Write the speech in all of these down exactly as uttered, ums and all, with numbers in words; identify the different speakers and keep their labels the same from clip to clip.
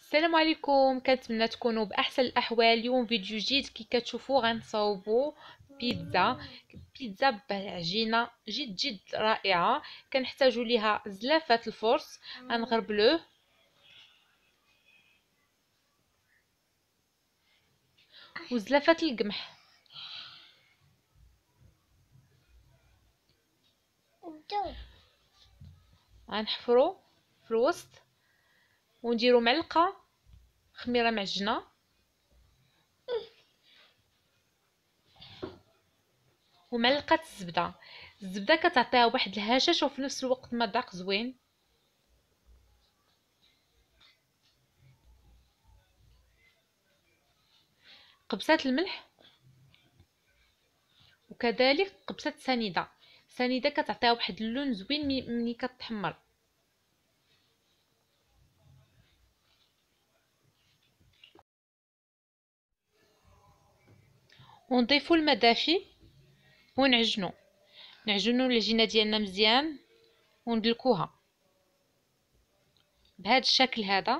Speaker 1: السلام عليكم، كنتمنى تكونوا باحسن الاحوال. اليوم فيديو جديد. كي كتشوفوا غنصاوبوا بيتزا بيتزا بعجينه جد جد رائعه. كنحتاجوا ليها زلافه الفرص، غنغربلوه وزلافه القمح. غنحفروا في الوسط ونديروا معلقه خميره معجنه ومعلقه الزبده. الزبده كتعطيها واحد الهشاش وفي نفس الوقت مذاق زوين. قبصه الملح وكذلك قبصه سنيده. سنيده كتعطيها واحد اللون زوين ملي كتحمر. ونضيفوا الماء دافي ونعجنوا نعجنوا العجينه ديالنا مزيان وندلكوها بهذا الشكل هذا.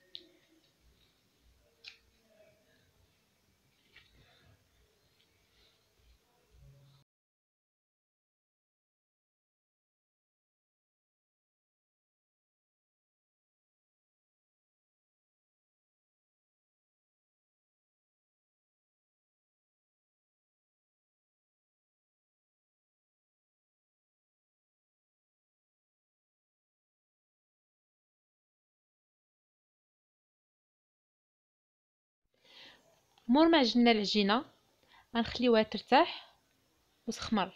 Speaker 1: مور ما عجنا العجينه غنخليوها ترتاح وتخمر.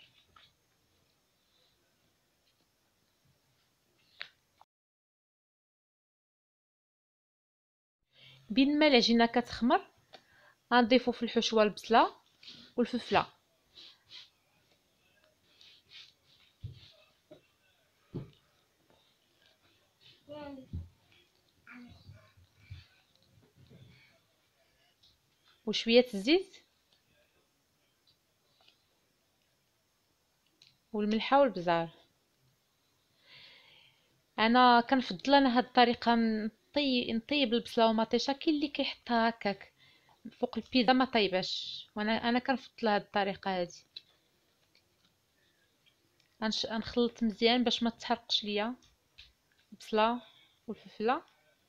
Speaker 1: بين ما العجينه كتخمر غنضيفو في الحشوه البصله والفلفله. وشويه الزيت والملحه والبزار. انا كنفضل انا هاد الطريقه نطيب نطيب البصله ومطيشه. كاين اللي كيحطها هكاك فوق البيتزا ما طيباش، وانا انا كنفضل هاد الطريقه هادي. غنش- غنخلط مزيان باش ما تحرقش ليا البصله والفلفله.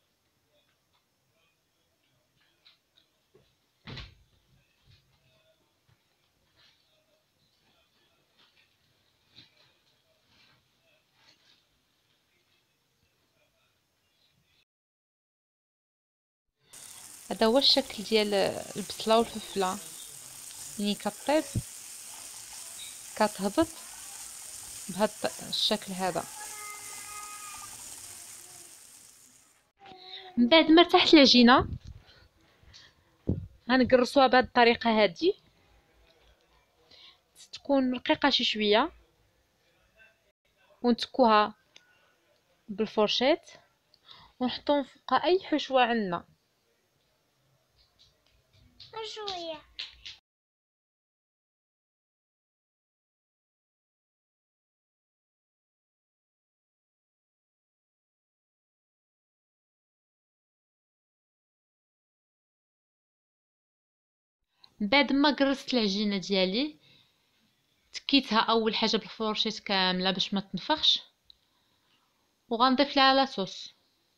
Speaker 1: هذا هو الشكل ديال البصله والفلفله ملي كطيب كتهبط بهذا الشكل هذا. من بعد ما ارتاحت العجينه غنقرصوها بهذه الطريقه هذه، تكون رقيقه شي شويه، ونتكوها بالفورشيت ونحطوهم فوق اي حشوه عندنا. شويه بعد ما قرصت العجينه ديالي تكيتها اول حاجه بالفورشيت كامله باش ما تنفخش، وغنضيف لها لاصوص.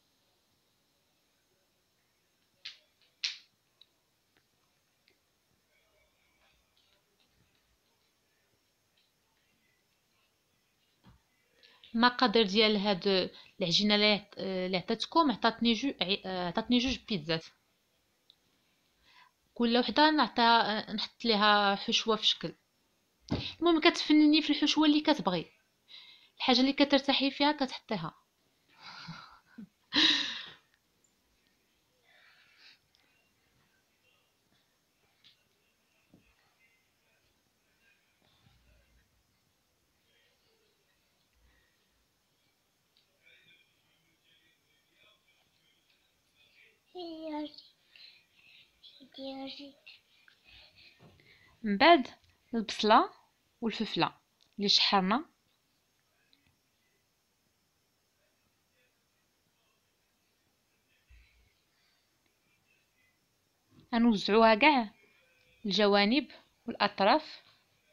Speaker 1: المقادير ديال هاد العجينه اللي عطاتكم عطاتني جو عطاتني جوج بيتزات. كل وحده نعطيها نحط ليها حشوه في شكل. المهم كتفنني في الحشوه اللي كتبغي، الحاجه اللي كترتاحي فيها كتحطيها. من بعد البصله والفلفله اللي شحرنا غنوزعوها كاع الجوانب والاطراف.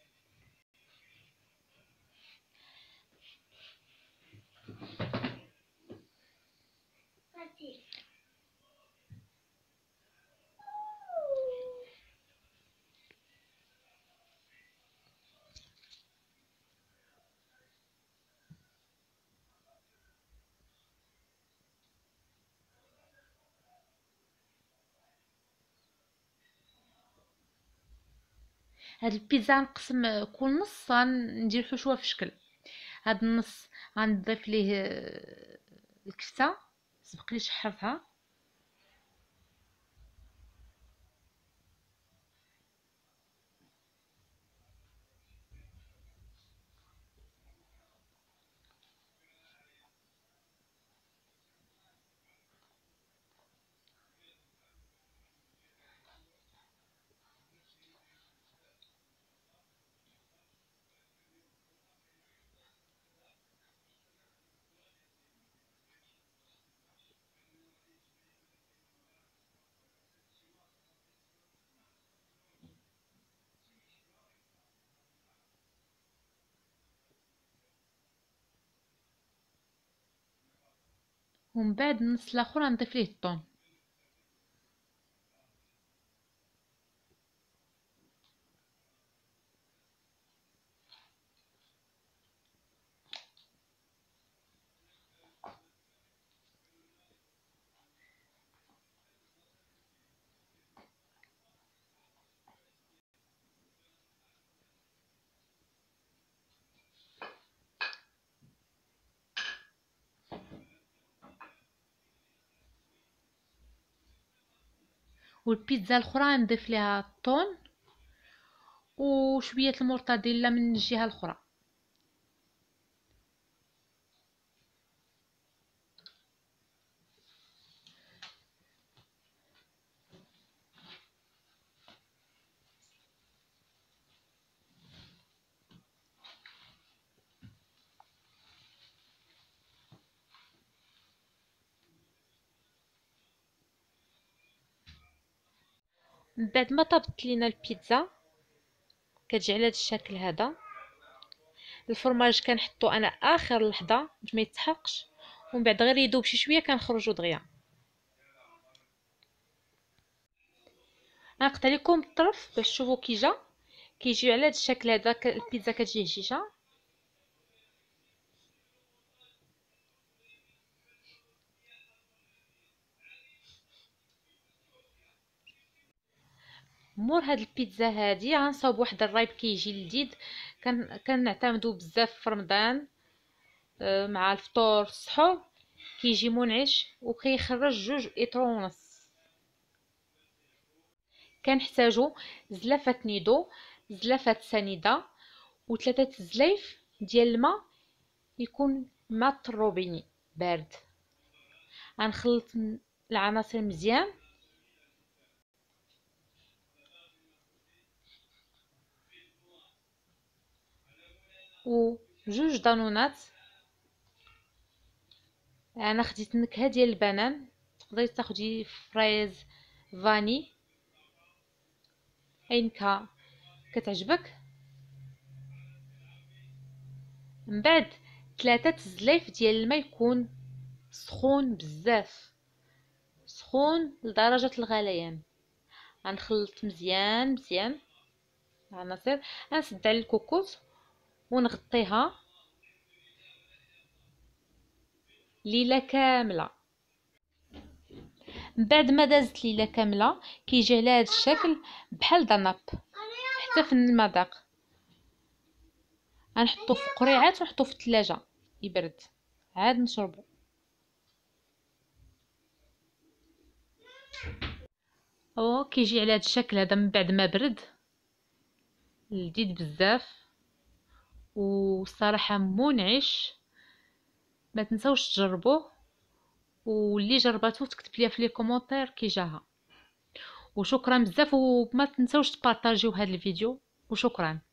Speaker 1: هاد البيتزا نقسم كل نص، غندير حشوه في شكل. هاد النص غنضيف ليه آه، الكفته سبق لي شحرتها، ومن بعد النص الاخر غنضيف ليه الطون. والبيتزا الاخرى غنضيف ليها الطون وشويه المورتاديلا من الجهه الاخرى. من بعد ما طابت لينا البيتزا كتجي على هذا الشكل هذا. الفرماج كنحطو انا اخر لحظه باش ما يتحرقش، ومن بعد غير يذوب شي شويه كنخرجو دغيا. غنقطع لكم الطرف باش تشوفوا كي جا. كيجي على هذا الشكل هذا، البيتزا كتجي هشيشه. مور هاد البيتزا هادي غنصاوب واحد الرايب كيجي لذيذ. كان كنعتمدو بزاف في رمضان آه، مع الفطور السحور. كيجي منعش وكيخرج جوج اطرو ونص. كنحتاجو زلافه نيدو، زلافه سنيده، وثلاثه زلايف ديال الماء، يكون ماء الروبيني بارد. غنخلط العناصر مزيان. وجوج دانونات. انا خديت النكهه ديال البنان، تقدري تاخدي فريز، فاني، اي نكهه كتعجبك. من بعد ثلاثه زلايف ديال الماء يكون سخون بزاف، سخون لدرجه الغليان. غنخلط مزيان مزيان العناصر. غنسد على الكوكوط ونغطيها ليله كامله. من بعد ما دازت ليله كامله كيجي على هذا الشكل بحال دناب حتى في المذاق. غنحطو في قريعات ونحطو في الثلاجه يبرد عاد نشربو. او كيجي على هذا الشكل هذا من بعد ما برد، لذيذ بزاف والصراحه منعش. ما تنساوش تجربوه، واللي جرباتو تكتب ليا في لي كومونتير كي جاها. وشكرا بزاف، وما تنساوش تبارطاجيو هذا الفيديو. وشكرا.